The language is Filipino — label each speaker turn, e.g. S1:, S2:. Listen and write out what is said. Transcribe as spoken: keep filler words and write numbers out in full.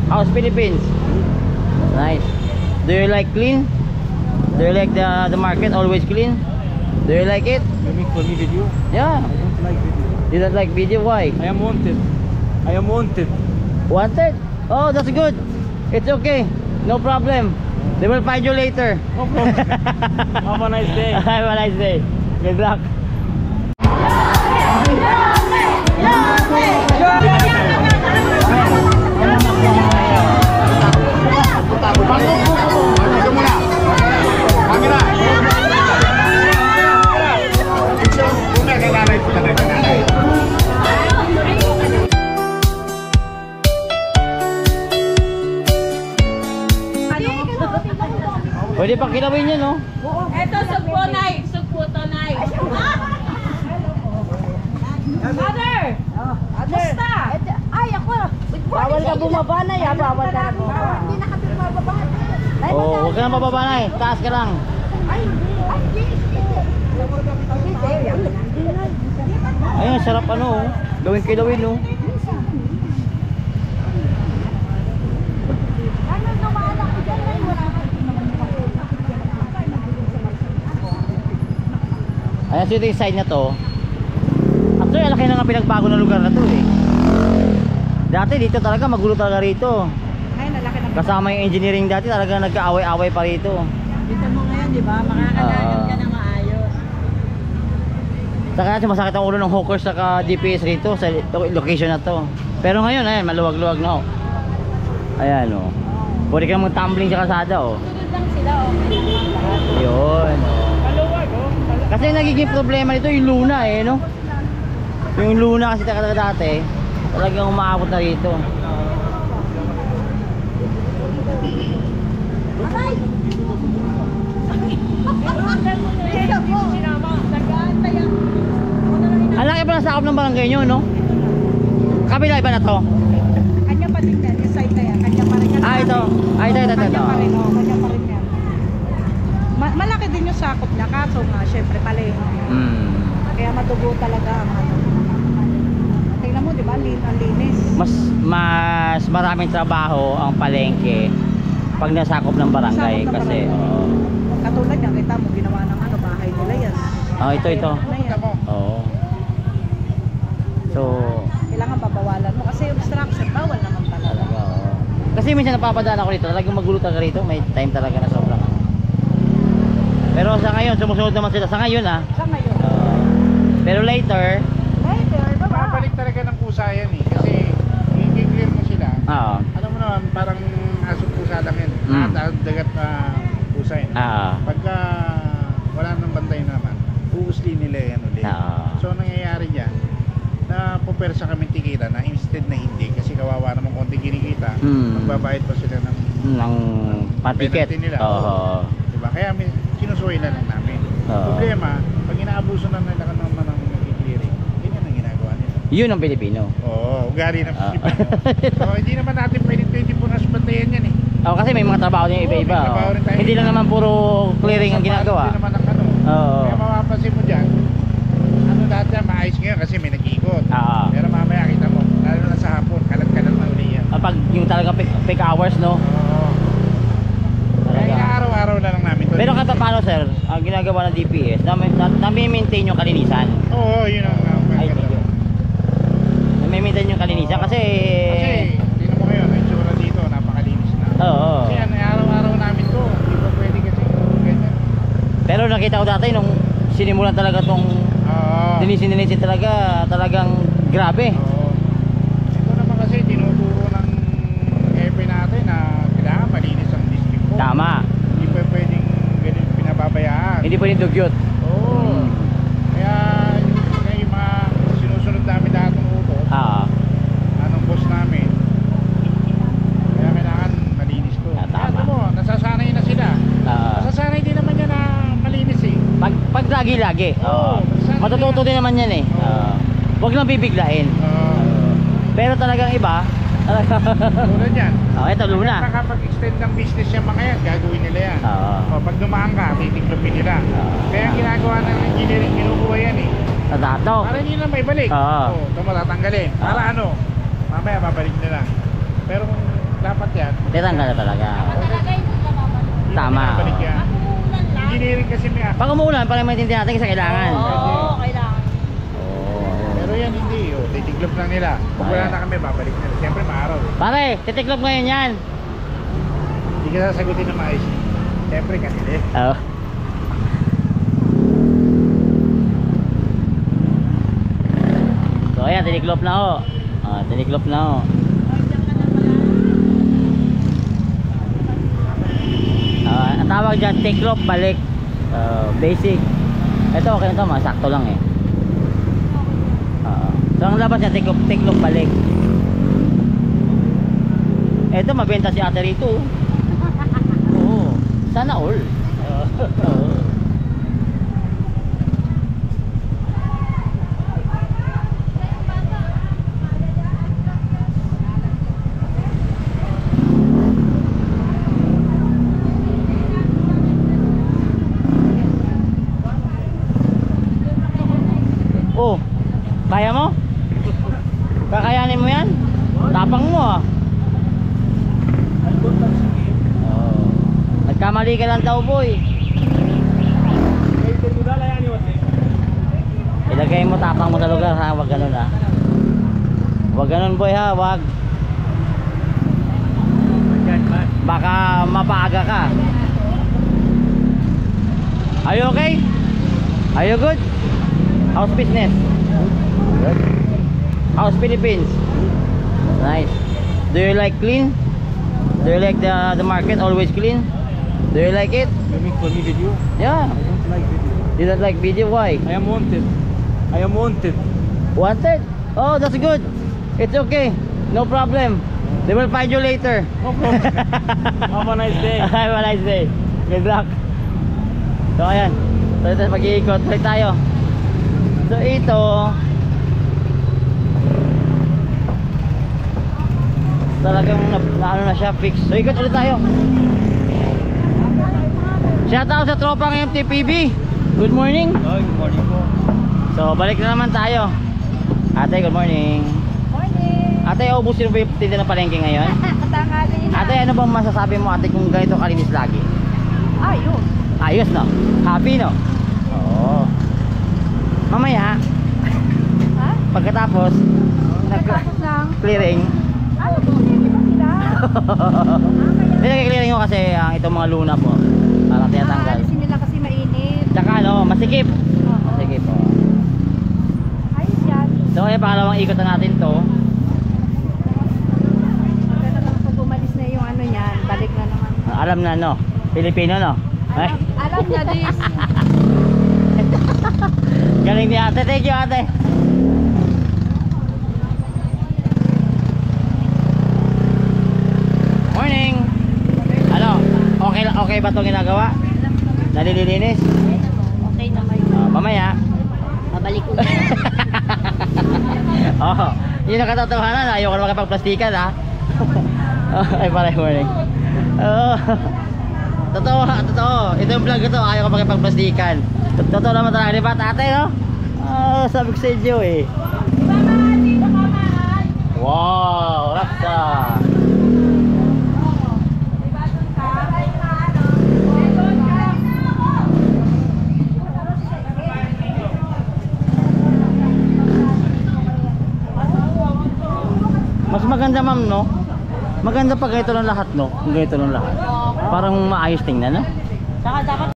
S1: How's Philippines? Nice. Do you like clean? Do you like the the market always clean? Do you like it?
S2: You make for me video?
S1: Yeah.
S2: I don't like video.
S1: You don't like video? Why?
S2: I am wanted. I am wanted.
S1: Wanted? Oh, that's good. It's okay. No problem. They will find you later.
S2: No problem. Have a nice day.
S1: Have a nice day. Good luck. Pwede pang kilawin yan, no?
S3: Ito, sugpo, Nay. Sugpo to, Nay. Mother! Musta?
S4: Ay, ako. Bawal ka bumaba na ya. Bawal ka na bumaba. Hindi na kami bababa.
S1: Oo, huwag ka na mababa na eh. Taas ka lang.
S4: Ay, ay,
S1: Ayun, sarap ano, oh. Gawin kilawin, no? Ayan, so ito yung side na to. Actually, laki na nga pinagbago ng lugar na to eh. Dati dito talaga, magulo talaga rito.
S3: Ay, nalaki na.
S1: Kasama yung engineering dati, talaga nagkaaway-away pa rito.
S3: Dito mo ngayon, di ba? Makakalanan ka na maayos.
S1: Saka natin masakit ang ulo ng hawkers saka D P S rito sa location na to. Pero ngayon, ayan, maluwag-luwag na oh. Ayan oh. Pwede ka mag-tumbling sa kalsada oh.
S3: Sunod lang sila, okay.
S1: Yun oh.
S2: Maluwag, oh.
S1: Kasi nagiging problema nito yung luna eh, no? Yung luna kasi talaga dati, talagang umaabot na rito. Ang laki pa ng sakop ng barangay nyo, no? Kabila iba na to?
S3: Kanya pa din yan, yung side na yan. Kanya pa rin yan.
S1: Ah, ito. Ah, ito, ito, ito.
S3: Kanya pa rin, oh. Kanya pa rin yan. Ma malaki din yung sakop niya, kaso nga, syempre, palengke.
S1: Hmm.
S3: Kaya madugo talaga ang ano. Tingnan mo, di ba? Lin ang linis.
S1: Mas, mas maraming trabaho ang palengke pag nasakop ng barangay.
S3: Sakop ng
S1: Kasi,
S3: barangay.
S1: oh.
S3: Katulad yan, kita mo, ginawa ng ano, bahay nila yan.
S1: Oh, ito, ito.
S3: Ano yan?
S1: Oo. So,
S3: Kailangan babawalan mo kasi yung obstruction, bawal naman talaga.
S1: talaga, oo. Kasi minsan napapadaan ako rito, talagang magulo talaga rito. May time talaga na sobrang. Pero sa ngayon, sumusunod naman sila. Sa ngayon, ah.
S3: Sa ngayon.
S1: Uh, pero later,
S3: Later, baba.
S2: Babalik talaga ng pusa yan eh. Kasi i-clear mo sila.
S1: oo.
S2: Alam mo naman, parang aso pusa lang yan.
S1: Mm.
S2: Mm. Dagat na pusa yan.
S1: Ah.
S2: Pagka wala nang bantay naman, uusli nila yan ulit.
S1: Ah.
S2: So, ang nangyayari dyan, na pupersa kami tikita na instead na hindi kasi kawawa naman konti kinikita,
S1: Mm.
S2: magbabayad pa sila ng
S1: Ng patiket.
S2: penalty nila.
S1: Oo.
S2: Diba? Kaya may sinusuwi na lang namin.
S1: Oo.
S2: Problema, pag inaabuso na nila ka naman ng nag-clearing, ganyan ang ginagawa nila.
S1: Yun ang Pilipino.
S2: Oo, ugali ng
S1: Ah.
S2: Pilipino. So, hindi naman natin pwedeng twenty-four hours bantayan yan eh.
S1: Oh, kasi may mga trabaho din iba-iba.
S2: Oo, may trabaho
S1: Oh.
S2: rin tayo.
S1: Hindi lang naman puro clearing ang
S2: Sa
S1: ginagawa.
S2: Hindi naman ang ano.
S1: Oo.
S2: Kaya mapapansin mo dyan, ano dati yan, maayos ngayon kasi may nag-ikot.
S1: Ah.
S2: Pero mamaya kita mo, lalo na sa hapon, kalat-kalat na uli yan.
S1: Kapag yung talaga peak, peak hours, no?
S2: Oo. Kaya
S1: Talaga.
S2: inaaraw-araw na lang namin to.
S1: Pero kata paano, sir, ang ginagawa ng D P S, nami-maintain yung kalinisan.
S2: Oo, yun ang uh,
S1: Ay, thank you. Nami-maintain yung kalinisan kasi...
S2: Kasi, tingnan mo ngayon, ang itsura dito, napakalinis na.
S1: Oo.
S2: Kasi ano, araw-araw namin to, hindi pa pwede kasi ganyan.
S1: Pero nakita ko dati nung sinimulan talaga tong
S2: Oo.
S1: dinisin-dinisin talaga, talagang grabe.
S2: Oo. Ito naman kasi, tinuturo ng F A natin na kailangan malinis ang district po.
S1: Tama.
S2: Hindi pa pwedeng ganun pinababayaan.
S1: Hindi pwedeng dugyot.
S2: Oo.
S1: Mm.
S2: Kaya, yung, yung mga sinusunod namin lahat ng utos,
S1: Ah.
S2: anong boss namin, kaya kailangan malinis to.
S1: Ah, tama.
S2: Kaya alam mo, nasasanay na sila.
S1: Ah.
S2: Nasasanay din naman yan na malinis eh.
S1: Pag, pag lagi-lagi. Oo.
S2: Sana
S1: Matututo
S2: nila-
S1: din naman yan eh.
S2: Oo.
S1: Ah. Huwag lang bibiglain.
S2: Oo.
S1: Pero talagang iba.
S2: Tulad yan.
S1: Oh, ito Luna.
S2: Nakapag-extend ng business yung mga yan, gagawin nila yan.
S1: Oo.
S2: O, pag dumaan ka, titiklopin nila.
S1: Oo.
S2: Kaya ang ginagawa ng engineering, kinukuha yan eh.
S1: Sa dato.
S2: Para hindi na may balik.
S1: Oo.
S2: O, ito mo tatanggalin. Para
S1: Oo.
S2: ano, mamaya babalik nila. Pero kung dapat yan.
S1: Titanggal na talaga. Tama.
S2: Balik yan. Engineering kasi may
S1: Pag umuulan, para maintindihan natin kasi kailangan.
S3: Oo, kailangan.
S1: Oo.
S2: Pero yan hindi, oh. Titiklop lang nila. Kung wala
S1: Ayan.
S2: na kami, babalik nila. Siyempre maaraw.
S1: Pare, titiklop ngayon yan.
S2: Hindi ka sasagutin na maayos. Siyempre kanila eh.
S1: Oo. So ayan, tiniklop na ho. Ah, tiniklop na ho. Ah, ang tawag dyan, tiklop balik. Ah, basic. Ito okay na to, masakto lang eh. Ah, so ang labas niya, tiklop, tiklop balik. Ito, mabenta si ate rito. oh. Oo. Sana all. Oo. Oh, kaya mo? Kakayanin mo yan? Tapang mo ah. Oh. Nagkamali ka lang daw boy. Ilagay mo tapang mo sa lugar ha, wag ganun ha. Wag ganun boy ha, wag. Baka mapaaga ka. Are you okay? Are you good? How's business? Good. How's Philippines? Nice. Do you like clean? Do you like the the market always clean? Do you like it?
S2: You make for me video?
S1: Yeah.
S2: I don't like video.
S1: You don't like video? Why?
S2: I am wanted. I am wanted.
S1: Wanted? Oh, that's good. It's okay. No problem. They will find you later.
S2: No problem. Have a nice day.
S1: Have a nice day. Good luck. So ayan. So ito mag-iikot ulit tayo. So ito talagang na, na ano na siya, fix. So ikot ulit tayo. Shout out sa tropang M T P B. Good morning.
S2: Oh, good morning po.
S1: So balik na naman tayo. Ate, good morning.
S3: Morning.
S1: Ate, ubusin mo ba yung tinda ng palengke ngayon?
S3: Tangali na.
S1: Ate, ano bang masasabi mo ate kung ganito kalinis lagi?
S3: Ayun.
S1: Ayos no? Happy no? Oo. Mamaya,
S3: Ha?
S1: pagkatapos
S3: Pagkatapos lang.
S1: nag-clearing.
S3: Ano po, hindi ba sila?
S1: Pinag-clearing ko kasi ang itong mga luna po para tinatanggal.
S3: Aalisin nila kasi mainit.
S1: Tsaka ano, masikip.
S3: Oo.
S1: Masikip po.
S3: Ayos yan.
S1: So kaya pangalawang ikot na natin to.
S3: Pero lang pag umalis na yung ano yan, balik na naman.
S1: Alam na no, Pilipino no. Ay,
S3: Alam, alam niya this.
S1: galing ni ate, thank you ate. Morning. Ano, okay okay ba itong ginagawa? Nalilininis?
S3: Okay naman yun.
S1: Ah, mamaya.
S3: Babalik ko.
S1: Oo. Yun ang katotohanan. Ayoko na makipagplastikan ha. Oh, ay pala morning. Oo. Totoo, totoo. Ito yung vlog ito. Ayaw ko makipagplastikan. Totoo naman talaga. Di ba tate no? Ah, sabi ko sa inyo eh. Wow, raksa. Mas maganda ma'am no? Maganda pag ganito ng lahat no? Kung ganito ng lahat. Parang maayos tingnan no?
S3: Saka dapat